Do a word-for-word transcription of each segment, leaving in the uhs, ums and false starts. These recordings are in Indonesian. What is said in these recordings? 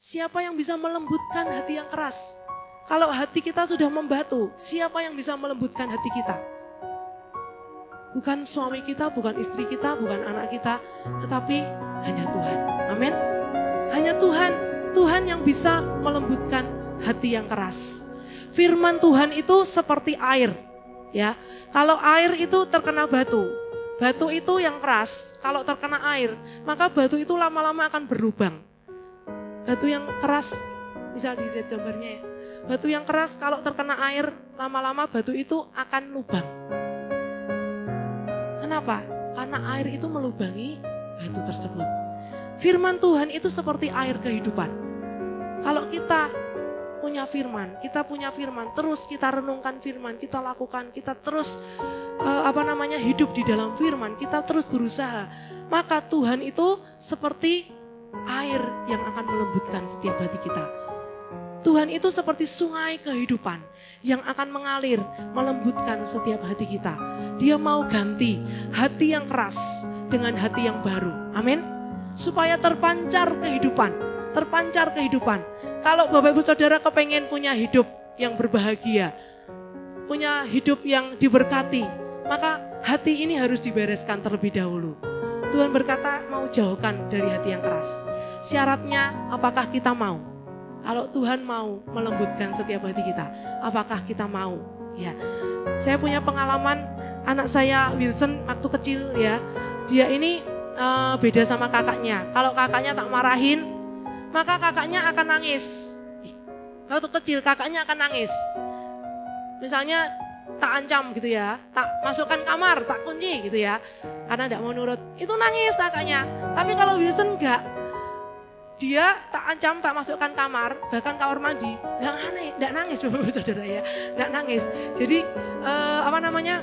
Siapa yang bisa melembutkan hati yang keras? Kalau hati kita sudah membatu, siapa yang bisa melembutkan hati kita? Bukan suami kita, bukan istri kita, bukan anak kita, tetapi hanya Tuhan. Amin. Hanya Tuhan, Tuhan yang bisa melembutkan hati yang keras. Firman Tuhan itu seperti air, ya. Kalau air itu terkena batu, batu itu yang keras, kalau terkena air, maka batu itu lama-lama akan berlubang. Batu yang keras, bisa dilihat gambarnya ya. Batu yang keras kalau terkena air, lama-lama batu itu akan lubang. Kenapa? Karena air itu melubangi batu tersebut. Firman Tuhan itu seperti air kehidupan. Kalau kita punya firman, kita punya firman, terus kita renungkan firman, kita lakukan, kita terus uh, apa namanya hidup di dalam firman, kita terus berusaha, maka Tuhan itu seperti air yang akan melembutkan setiap hati kita. Tuhan itu seperti sungai kehidupan yang akan mengalir, melembutkan setiap hati kita. Dia mau ganti hati yang keras dengan hati yang baru. Amin. Supaya terpancar kehidupan, terpancar kehidupan. Kalau Bapak Ibu Saudara kepengen punya hidup yang berbahagia, punya hidup yang diberkati, maka hati ini harus dibereskan terlebih dahulu. Tuhan berkata mau jauhkan dari hati yang keras. Syaratnya apakah kita mau? Kalau Tuhan mau melembutkan setiap hati kita, apakah kita mau? Ya, saya punya pengalaman anak saya Wilson waktu kecil ya, dia ini uh, beda sama kakaknya. Kalau kakaknya tak marahin, maka kakaknya akan nangis. Waktu kecil kakaknya akan nangis. Misalnya tak ancam gitu ya, tak masukkan kamar, tak kunci gitu ya, karena tidak mau nurut. Itu nangis kakaknya. Tapi kalau Wilson enggak. Dia tak ancam, tak masukkan kamar, bahkan kamar mandi, nggak aneh, nggak nangis, Bapak Saudara ya, nggak nangis. Jadi eh, apa namanya?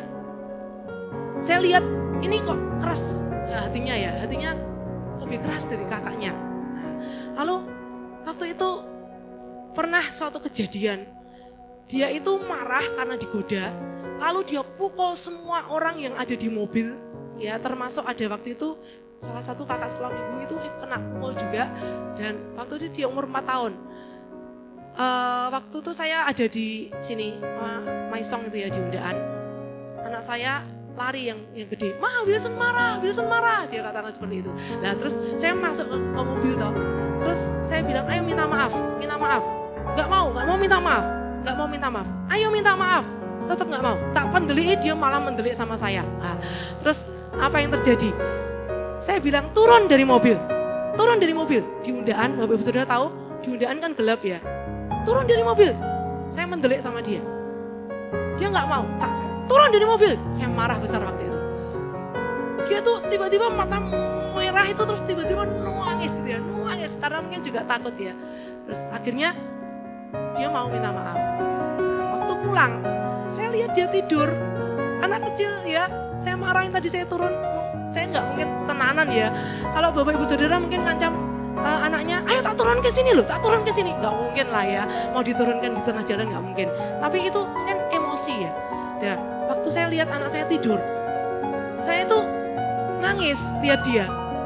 Saya lihat ini kok keras ya, hatinya ya, hatinya lebih keras dari kakaknya. Nah, lalu waktu itu pernah suatu kejadian, dia itu marah karena digoda, lalu dia pukul semua orang yang ada di mobil, ya termasuk ada waktu itu. Salah satu kakak sekolah ibu itu kena pukul juga dan waktu itu dia umur empat tahun. Uh, waktu itu saya ada di sini, Maisong itu ya di Undaan. Anak saya lari yang yang gede, "Ma, Wilson marah, Wilson marah." Dia katakan seperti itu. Nah terus saya masuk ke, ke mobil toh. Terus saya bilang, "Ayo minta maaf, minta maaf." Gak mau, gak mau minta maaf, gak mau minta maaf. "Ayo minta maaf." Tetap gak mau. Tak pendelik, dia malah mendelik sama saya. Nah, terus apa yang terjadi? Saya bilang turun dari mobil, turun dari mobil. Di Undaan, Bapak Ibu Saudara tahu, di Undaan kan gelap ya. Turun dari mobil, saya mendelik sama dia. Dia nggak mau, tak turun dari mobil. Saya marah besar waktu itu. Dia tuh tiba-tiba mata merah itu terus tiba-tiba nangis gitu ya, nangis karena mungkin juga takut ya. Terus akhirnya dia mau minta maaf. Nah, waktu pulang, saya lihat dia tidur, anak kecil ya. Saya marahin tadi saya turun. Saya nggak mungkin tenanan ya. Kalau Bapak Ibu Saudara mungkin ngancam uh, anaknya, "Ayo tak turun ke sini loh, tak turun ke sini." Nggak mungkin lah ya. Mau diturunkan di tengah jalan nggak mungkin. Tapi itu kan emosi ya. Dan waktu saya lihat anak saya tidur, saya tuh nangis lihat dia.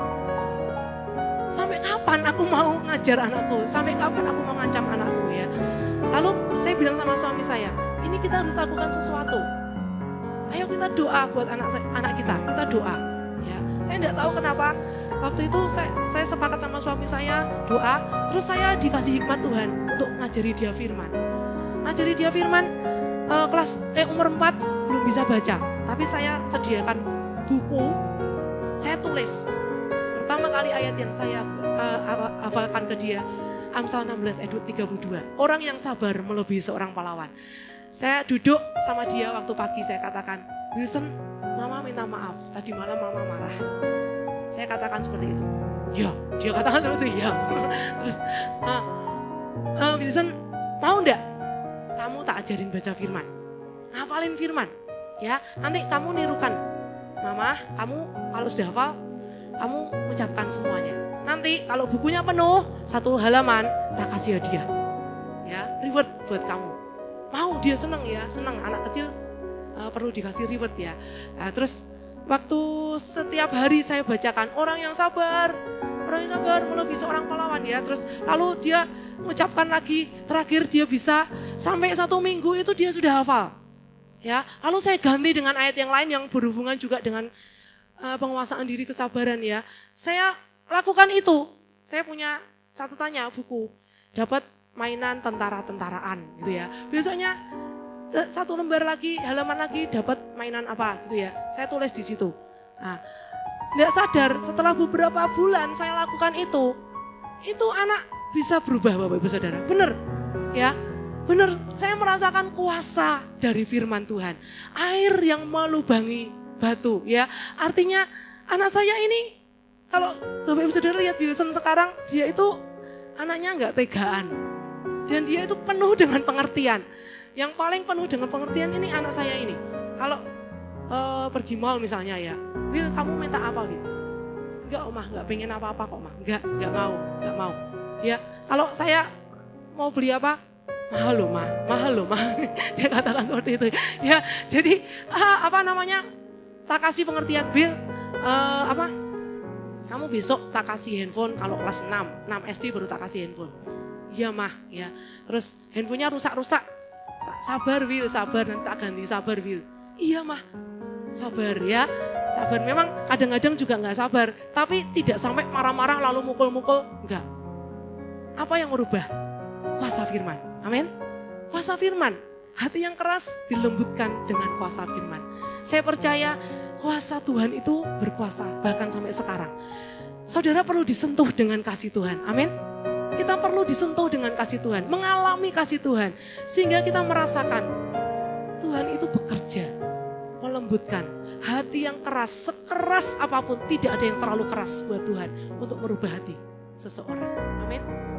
Sampai kapan aku mau ngajar anakku? Sampai kapan aku mau ngancam anakku ya? Lalu saya bilang sama suami saya, ini kita harus lakukan sesuatu. Ayo kita doa buat anak anak kita, kita doa. Ya, saya tidak tahu kenapa waktu itu saya, saya sepakat sama suami saya doa, terus saya dikasih hikmat Tuhan untuk ngajari dia firman. Ngajari dia firman eh, kelas eh, umur empat belum bisa baca, tapi saya sediakan buku, saya tulis. Pertama kali ayat yang saya eh, hafalkan ke dia, Amsal enam belas ayat tiga puluh dua. Orang yang sabar melebihi seorang pahlawan. Saya duduk sama dia waktu pagi, saya katakan, "Wilson, Mama minta maaf, tadi malam Mama marah." Saya katakan seperti itu. Ya, dia katakan seperti itu, ya. Terus, uh, uh, Wilson, mau enggak kamu tak ajarin baca firman? Ngafalin firman, ya. Nanti kamu nirukan. Mama, kamu kalau sudah hafal, kamu ucapkan semuanya. Nanti kalau bukunya penuh, satu halaman, tak kasih hadiah. Ya, reward buat kamu. Mau, dia senang ya, senang anak kecil. Uh, perlu dikasih reward ya. Nah, terus waktu setiap hari saya bacakan, orang yang sabar, orang yang sabar melebihi seorang pahlawan ya. Terus lalu dia mengucapkan lagi, terakhir dia bisa sampai satu minggu itu dia sudah hafal. Ya, lalu saya ganti dengan ayat yang lain yang berhubungan juga dengan uh, penguasaan diri kesabaran ya. Saya lakukan itu. Saya punya catatannya buku. Dapat mainan tentara-tentaraan gitu ya. Biasanya satu lembar lagi, halaman lagi dapat mainan apa gitu ya. Saya tulis di situ. Nah, nggak sadar setelah beberapa bulan saya lakukan itu, itu anak bisa berubah Bapak Ibu Saudara. Benar ya, benar. Saya merasakan kuasa dari firman Tuhan. Air yang melubangi batu ya. Artinya anak saya ini, kalau Bapak Ibu Saudara lihat Wilson sekarang, dia itu anaknya nggak tegaan. Dan dia itu penuh dengan pengertian. Yang paling penuh dengan pengertian ini anak saya ini. Kalau uh, pergi mall misalnya ya, Wil kamu minta apa Wil? Enggak Omah, enggak pengen apa-apa kok Mah. Enggak, enggak mau, enggak mau. Ya, kalau saya mau beli apa? Mahal loh Mah, mahal loh Mah. Dia katakan seperti itu. Ya, jadi uh, apa namanya? Tak kasih pengertian, Wil uh, apa? Kamu besok tak kasih handphone kalau kelas enam, enam S D baru tak kasih handphone. Iya Mah, ya. Terus handphonenya rusak-rusak. Tak sabar Wil, sabar nanti tak ganti, sabar Wil. Iya Mah, sabar ya. Sabar, memang kadang-kadang juga gak sabar. Tapi tidak sampai marah-marah lalu mukul-mukul, enggak. Apa yang merubah? Kuasa firman, amin. Kuasa firman, hati yang keras dilembutkan dengan kuasa firman. Saya percaya kuasa Tuhan itu berkuasa bahkan sampai sekarang. Saudara perlu disentuh dengan kasih Tuhan, amin. Kita perlu disentuh dengan kasih Tuhan, mengalami kasih Tuhan. Sehingga kita merasakan Tuhan itu bekerja, melembutkan. Hati yang keras, sekeras apapun, tidak ada yang terlalu keras buat Tuhan untuk merubah hati seseorang. Amin.